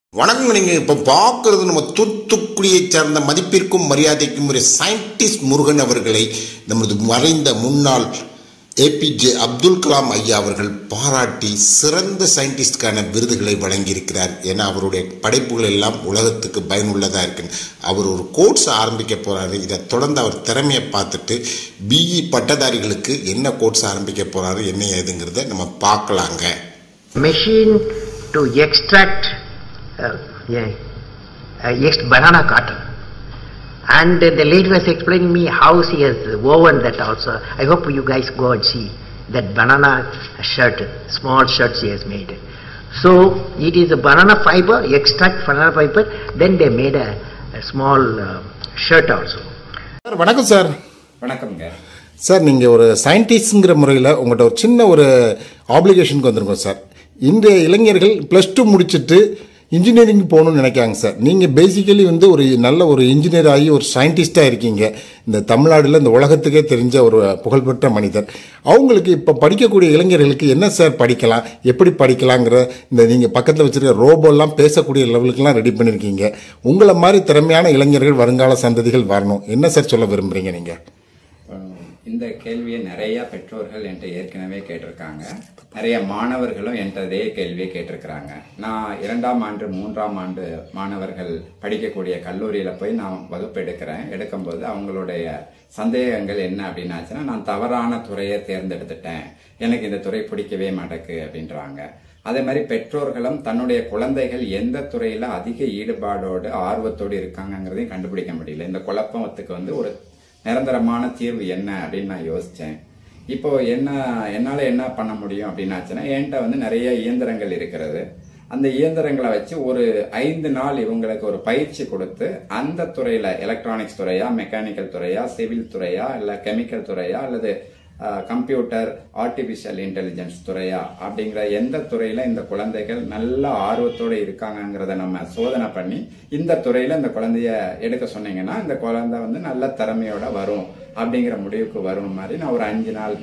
வணக்கம். நீங்கள் இப்போ பார்க்குறது நம்ம தூத்துக்குடியை சார்ந்த மதிப்பிற்கும் மரியாதைக்கும் ஒரு சயின்டிஸ்ட் முருகன் அவர்களை நமது மறைந்த முன்னாள் ஏபிஜே அப்துல் கலாம் ஐயா அவர்கள் பாராட்டி சிறந்த சயின்டிஸ்டுக்கான விருதுகளை வழங்கியிருக்கிறார். ஏன்னா அவருடைய படைப்புகள் எல்லாம் உலகத்துக்கு பயனுள்ளதாக இருக்குன்னு அவர் ஒரு கோர்ஸ் ஆரம்பிக்க போகிறாரு. இதை தொடர்ந்து அவர் திறமையை பார்த்துட்டு பிஇ பட்டதாரிகளுக்கு என்ன கோர்ஸ் ஆரம்பிக்க போகிறாரு, என்ன ஏதுங்கிறத நம்ம பார்க்கலாங்க. Machine to extract banana cotton, and the lady was explaining me how she has woven that also. I hope you guys go and see that banana shirt, small shirt she has made. So it is a banana fiber, extract banana fiber, then they made a small shirt also. Sir வணக்கம். Sir வணக்கம்ங்க sir. நீங்கள் ஒரு சயின்டிஸ்ட்ங்கிற முறையில் உங்கள்கிட்ட ஒரு சின்ன ஒரு ஆப்ளிகேஷனுக்கு வந்திருக்கோம் சார். இன்றைய இளைஞர்கள் +2 முடிச்சுட்டு இன்ஜினியரிங் போகணும்னு நினைக்காங்க சார். நீங்கள் பேசிக்கலி ஒரு நல்ல ஒரு இன்ஜினியர் ஆகி ஒரு சயின்டிஸ்டாக இருக்கீங்க. இந்த தமிழ்நாட்டில் இந்த உலகத்துக்கே தெரிஞ்ச ஒரு புகழ்பெற்ற மனிதர். அவங்களுக்கு இப்போ படிக்கக்கூடிய இளைஞர்களுக்கு என்ன சார் படிக்கலாம், எப்படி படிக்கலாங்கிற இந்த நீங்கள் பக்கத்தில் வச்சுருக்க ரோபோலாம் பேசக்கூடிய லெவலுக்குலாம் ரெடி பண்ணியிருக்கீங்க. உங்களை மாதிரி திறமையான இளைஞர்கள் வருங்கால சந்ததிகள் வரணும். என்ன சார் சொல்ல விரும்புகிறீங்க நீங்கள்? இந்த கேள்வியை நிறைய பெற்றோர்கள் என்கிட்ட ஏற்கனவே கேட்டிருக்காங்க. நிறைய மாணவர்களும் என்கிட்ட அதே கேள்வியை கேட்டிருக்கிறாங்க. நான் 2ஆம் ஆண்டு 3ஆம் ஆண்டு மாணவர்கள் படிக்கக்கூடிய கல்லூரியில போய் நான் வகுப்பு எடுக்கும்போது அவங்களுடைய சந்தேகங்கள் என்ன அப்படின்னாச்சுன்னா, நான் தவறான துறையை தேர்ந்தெடுத்துட்டேன், எனக்கு இந்த துறை பிடிக்கவே மாட்டேக்கு அப்படின்றாங்க. அதே மாதிரி பெற்றோர்களும் தன்னுடைய குழந்தைகள் எந்த துறையில அதிக ஈடுபாடோடு ஆர்வத்தோடு இருக்காங்கிறதையும் கண்டுபிடிக்க முடியல. இந்த குழப்பத்துக்கு ஒரு நிரந்தரமான தீர்வு என்ன அப்படின்னு நான் யோசிச்சேன். இப்போ என்னால என்ன பண்ண முடியும் அப்படின்னாச்சுன்னா, என்கிட்ட நிறைய இயந்திரங்கள் இருக்கிறது. அந்த இயந்திரங்களை வச்சு ஒரு 5 நாள் இவங்களுக்கு ஒரு பயிற்சி கொடுத்து அந்த துறையில எலக்ட்ரானிக்ஸ் துறையா, மெக்கானிக்கல் துறையா, சிவில் துறையா, இல்ல கெமிக்கல் துறையா, அல்லது கம்ப்யூட்டர், ஆர்டிபிஷியல் இன்டெலிஜென்ஸ் துறையா அப்படிங்கிற எந்த துறையில இந்த குழந்தைகள் நல்ல ஆர்வத்தோடு இருக்காங்கிறத நம்ம சோதனை பண்ணி இந்த துறையில இந்த குழந்தைய எடுக்க சொன்னீங்கன்னா இந்த குழந்தை நல்ல திறமையோட வரும் அப்படிங்கிற முடிவுக்கு வரும் மாதிரி நான் ஒரு 5 நாள்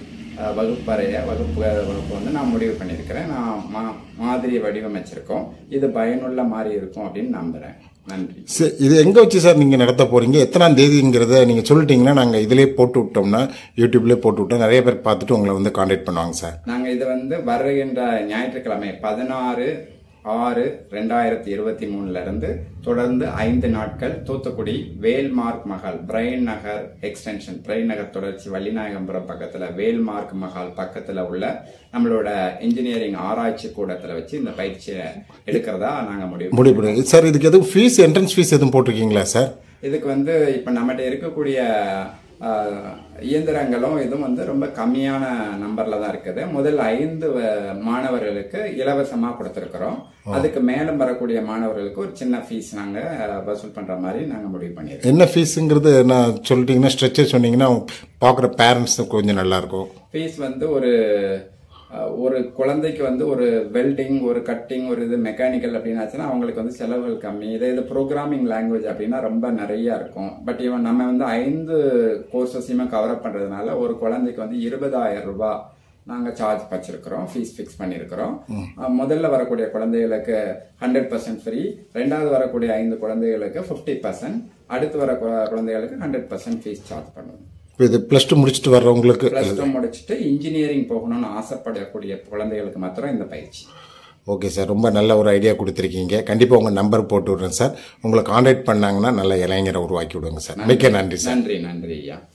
வகுப்பு நான் முடிவு பண்ணியிருக்கிறேன். நான் மாதிரி வடிவமைச்சிருக்கோம். இது பயனுள்ள மாதிரி இருக்கும் அப்படின்னு நம்புறேன். நன்றி. இது எங்க வச்சு சார் நீங்க நடத்த போறீங்க, எத்தனாம் தேதிங்கிறத நீங்க சொல்லிட்டீங்கன்னா நாங்க இதுலயே போட்டு விட்டோம்னா, யூடியூப்லயே போட்டு விட்டோம், நிறைய பேர் பார்த்துட்டு உங்களை கான்டாக்ட் பண்ணுவாங்க சார். நாங்க இது வருகின்ற ஞாயிற்றுக்கிழமை 16/6/2023 இருந்து தொடர்ந்து 5 நாட்கள் தூத்துக்குடி வேல்மார்க் மஹால், பிரைன் நகர் எக்ஸ்டென்ஷன், பிரைன் நகர் தொடர்ச்சி வள்ளிநாயகம்புரம் பக்கத்துல வேல்மார்க் மஹால் பக்கத்துல உள்ள நம்மளோட இன்ஜினியரிங் ஆராய்ச்சி கூடத்துல வச்சு இந்த பயிற்சியை எடுக்கிறதா நாங்க முடிவு சார். இதுக்கு எதுவும் ஃபீஸ், என்ட்ரன்ஸ் ஃபீஸ் எதுவும் போட்டிருக்கீங்களா சார்? இதுக்கு இப்ப நம்மகிட்ட இருக்கக்கூடிய இயந்திரங்களும் இதுவும் ரொம்ப கம்மியான நம்பர்ல தான் இருக்குது. முதல் 5 மாணவர்களுக்கு இலவசமா கொடுத்திருக்கிறோம். அதுக்கு மேலும் வரக்கூடிய மாணவர்களுக்கு ஒரு சின்ன ஃபீஸ் நாங்க வசூல் பண்ற மாதிரி நாங்க முடிவு பண்ணிருக்கோம். என்ன ஃபீஸ்ங்கிறது நான் சொல்லிட்டீங்கன்னா, ஸ்ட்ரக்சர் சொன்னீங்கன்னா பாக்குற பேரண்ட்ஸ் கொஞ்சம் நல்லா இருக்கும். ஃபீஸ் ஒரு குழந்தைக்கு ஒரு வெல்டிங், ஒரு கட்டிங், ஒரு இது மெக்கானிக்கல் அப்படின்னாச்சுன்னா அவங்களுக்கு செலவுகள் கம்மி. இது ப்ரோக்ராமிங் லாங்குவேஜ் அப்படின்னா ரொம்ப நிறைய இருக்கும். பட் நம்ம 5 கோர்சஸையுமே கவர் அப் பண்றதுனால ஒரு குழந்தைக்கு 20,000 ரூபாய் நாங்க சார்ஜ் வச்சிருக்கிறோம், ஃபீஸ் பிக்ஸ் பண்ணிருக்கிறோம். முதல்ல வரக்கூடிய குழந்தைகளுக்கு 100% ஃப்ரீ, 2வது வரக்கூடிய 5 குழந்தைகளுக்கு 50%, அடுத்து வர குழந்தைகளுக்கு 100% ஃபீஸ் சார்ஜ் பண்ணுவோம். இது +2 முடிச்சுட்டு வர்றவங்களுக்கு, +2 முடிச்சுட்டு இன்ஜினியரிங் போகணும்னு ஆசைப்படக்கூடிய குழந்தைகளுக்கு மாத்திரம் இந்த பயிற்சி. ஓகே சார், ரொம்ப நல்ல ஒரு ஐடியா கொடுத்துருக்கீங்க. கண்டிப்பாக உங்கள் நம்பர் போட்டு விடுறேன் சார். உங்களை கான்டாக்ட் பண்ணாங்கன்னா நல்ல இளைஞரை உருவாக்கி விடுங்க சார். மிக்க நன்றி சார். நன்றி ஐயா.